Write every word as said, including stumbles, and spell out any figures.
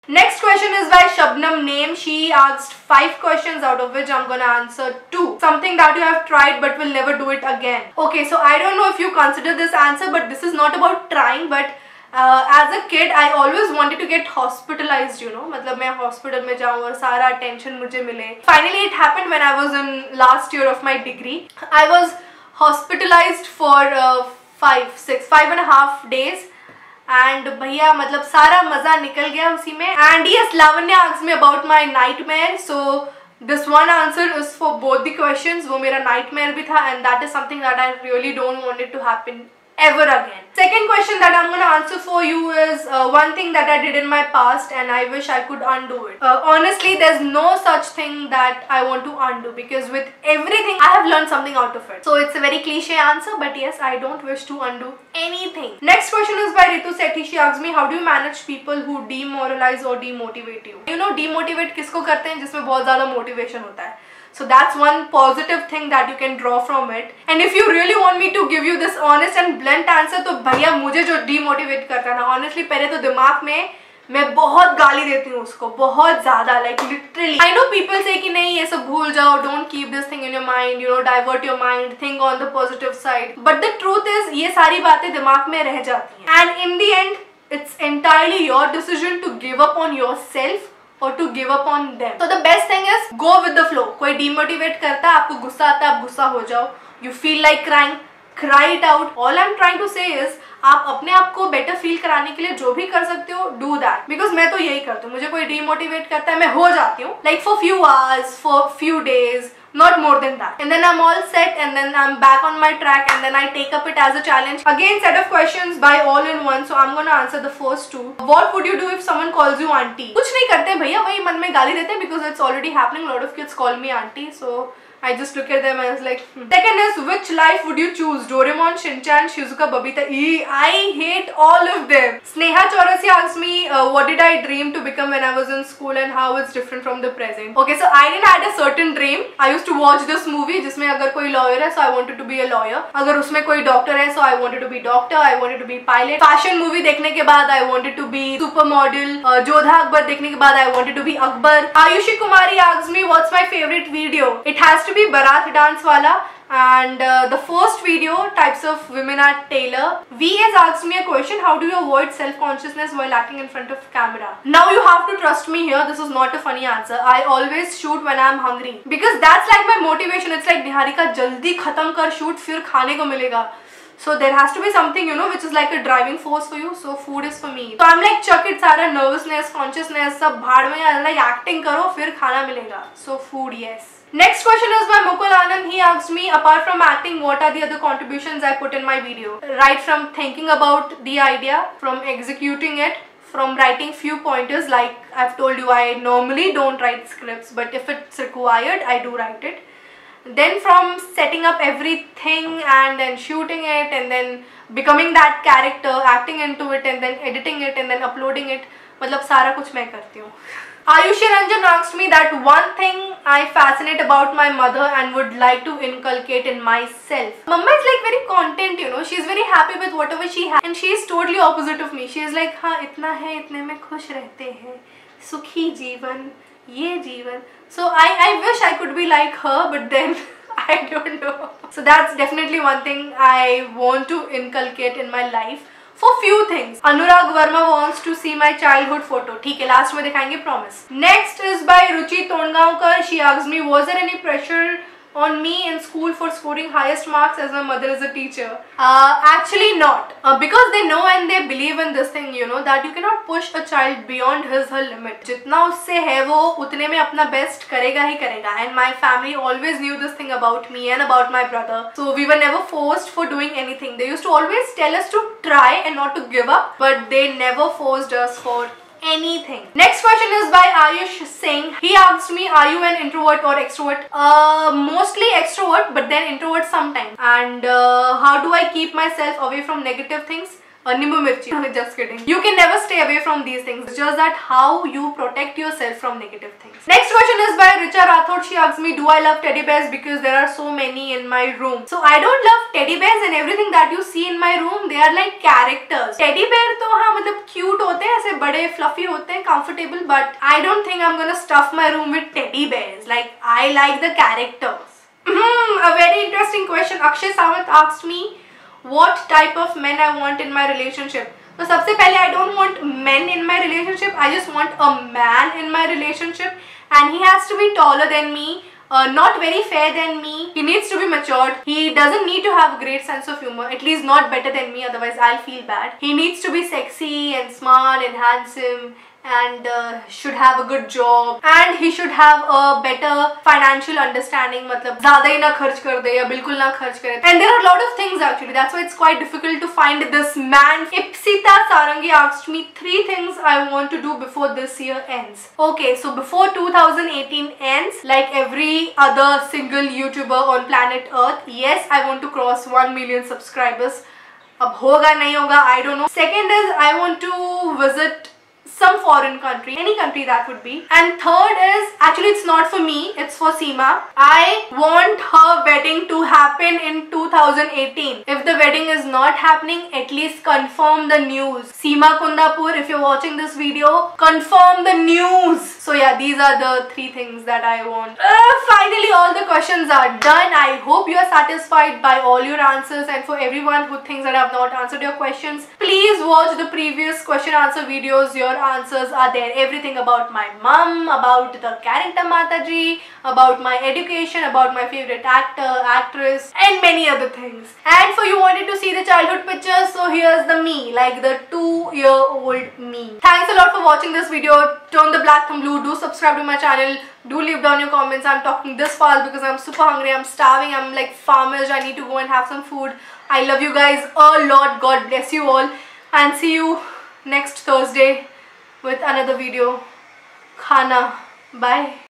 Next question is by Shabnam Name. She asked five questions, out of which I'm gonna answer two. Something that you have tried but will never do it again. Okay, so I don't know if you consider this answer, but this is not about trying, but uh, as a kid I always wanted to get hospitalized, you know, मतलब मैं hospital में जाऊँ और सारा attention मुझे मिले. Finally it happened when I was in last year of my degree. I was hospitalized for uh, five, six, five and a half days. And भैया मतलब सारा मजा निकल गया उसी में. And yes, Lavanya asked me about my nightmare. So this one answer is for both the questions. वो मेरा nightmare भी था, and that is something that I really don't want it to happen ever again. Second question that I'm gonna answer for you is uh, one thing that I did in my past and I wish I could undo it. Uh, honestly, there's no such thing that I want to undo, because with everything I have learned something out of it. So it's a very cliche answer, but yes, I don't wish to undo anything. Next question is by Ritu Sethi. She asks me, how do you manage people who demoralize or demotivate you? You know, demotivate किसको करते हैं जिसमें बहुत ज़्यादा motivation होता है. So that's one positive thing that you can draw from it. And if you really want me to give you this honest and blunt answer, तो भैया मुझे जो demotivate करता है ना, honestly पहले तो दिमाग में मैं बहुत गाली देती हूँ उसको, बहुत ज़्यादा, like literally. I know people say कि नहीं ये सब भूल जाओ, don't keep this thing in your mind, you know, divert your mind, think on the positive side. But the truth is ये सारी बातें दिमाग में रह जाती हैं. And in the end, it's entirely your decision to give up on yourself or to give up on them. So the best thing is go with the flow. कोई demotivate करता है, आपको गुस्सा आता है, आप गुस्सा हो जाओ. You feel like crying, cry it out. All I'm trying to say is आप अपने आप को better feel कराने के लिए जो भी कर सकते हो, do that. Because मैं तो यही करती हूँ. मुझे कोई demotivate करता है, मैं हो जाती हूँ. Like for few hours, for few days. Not more than that. And then I'm all set, and then I'm back on my track, and then I take up it as a challenge. Again, set of questions by all in one, so I'm gonna answer the first two. What would you do if someone calls you auntie? कुछ नहीं करते भैया, वही मन में गाली देते हैं, because it's already happening. A lot of kids call me auntie, so I just look at them and I was like, hmm. Second is, which life would you choose? Doraemon, Shinchan, Shizuka, Babita. Eee, I hate all of them. Sneha Chaurasi asked me, uh, what did I dream to become when I was in school and how it's different from the present. Okay, so I didn't had a certain dream. I used to watch this movie जिसमें अगर कोई lawyer है, so I wanted to be a lawyer. अगर उसमें कोई doctor है, so I wanted to be doctor. I wanted to be pilot. Fashion movie देखने के बाद I wanted to be supermodel. uh, Jodha Akbar देखने के बाद I wanted to be Akbar. Ayushi Kumari asked me, what's my favorite video? It has to be Barat dance wala, and uh, the first video, types of women are Taylor. V has asked me a question, how do you avoid self-consciousness while acting in front of camera? Now you have to trust me here, this is not a funny answer. I always shoot when I am hungry, because that's like my motivation. It's like Niharika jaldi khatam kar shoot, fir khane ko milega. So there has to be something, you know, which is like a driving force for you. So food is for me. So I'm like, chuck it सारा nervousness, consciousness सब भाड़ में, like acting करो फिर खाना मिलेगा. So food, yes. Next question is by Mukul Anand. He asked me, apart from acting, what are the other contributions I put in my video? Right from thinking about the idea, from executing it, from writing few pointers. Like I've told you, I normally don't write scripts, but if it's required, I do write it. Then from setting up everything and then shooting it and then becoming that character, acting into it and then editing it and then uploading it, मतलब सारा कुछ मैं करती हूँ. Ayushi Ranjan asked me that one thing I fascinate about my mother and would like to inculcate in myself. Mama is like very content, you know. She's very happy with whatever she has, and she is totally opposite of me. She is like, हाँ इतना है, इतने में खुश रहते हैं, सुखी जीवन, ये जीवन. So I I wish I could be like her, but then I don't know. So that's definitely one thing I want to inculcate in my life. For few things. Anurag Verma wants to see my childhood photo. ठीक है, last में दिखाएंगे, promise. Next is by Ruchi Tondgaonkar. She asked me, was there any pressure on me in school for scoring highest marks as my mother is a teacher? Uh, actually not. Uh, because they know and they believe in this thing, you know, that you cannot push a child beyond his her limit. जितना उससे है वो उतने में अपना best करेगा ही करेगा. And my family always knew this thing about me and about my brother. So we were never forced for doing anything. They used to always tell us to try and not to give up, but they never forced us for anything. Next question is by Ayush Singh. He asked me, are you an introvert or extrovert? Uh, mostly extrovert, but then introvert sometimes. And uh, how do I keep myself away from negative things? Uh, Nimbu mirchi. Just kidding. You can never stay away from these things. It's just that how you protect yourself from negative things. Next question is by Richa Rathod. She asks me, do I love teddy bears because there are so many in my room? So I don't love teddy bears, and everything that you see in my room, they are like characters. Teddy bear to हाँ मतलब cute होते हैं, ऐसे बड़े fluffy होते हैं, comfortable. But I don't think I'm gonna stuff my room with teddy bears. Like I like the characters. Hmm, a very interesting question. Akshay Samant asked me what type of men I want in my relationship. So सबसे पहले I don't want men in my relationship. I just want a man in my relationship, and he has to be taller than me, uh, not very fair than me. He needs to be matured. He doesn't need to have a great sense of humor. At least not better than me. Otherwise I'll feel bad. He needs to be sexy and smart and handsome, and uh, should have a good job, and he should have a better financial understanding. मतलब ज़्यादा ही ना खर्च कर दे या बिल्कुल ना खर्च करे. And there are a lot of things actually. That's why it's quite difficult to find this man. Ipsita Sarangi asked me three things I want to do before this year ends. Okay, so before two thousand eighteen ends, like every other single YouTuber on planet Earth, yes, I want to cross one million subscribers. अब होगा नहीं होगा, I don't know. Second is I want to visit some foreign country, any country that would be. And third is, actually it's not for me, it's for Seema. I want her wedding to happen in two thousand eighteen. If the wedding is not happening, at least confirm the news. Seema Kundapur, if you're watching this video, confirm the news. So yeah, these are the three things that I want. Uh, finally, all the questions are done. I hope you are satisfied by all your answers, and for everyone who thinks that I have not answered your questions, please watch the previous question answer videos. Your answers are there. Everything about my mum, about the character Mataji, about my education, about my favorite actor, actress, and many other things. And for you wanted to see the childhood pictures, so here's the me, like the two-year-old me. Thanks a lot for watching this video. Turn the black thumb blue. Do subscribe to my channel. Do leave down your comments. I'm talking this fast because I'm super hungry. I'm starving. I'm like famished. I need to go and have some food. I love you guys a lot. God bless you all. And see you next Thursday with another video. Khana. Bye.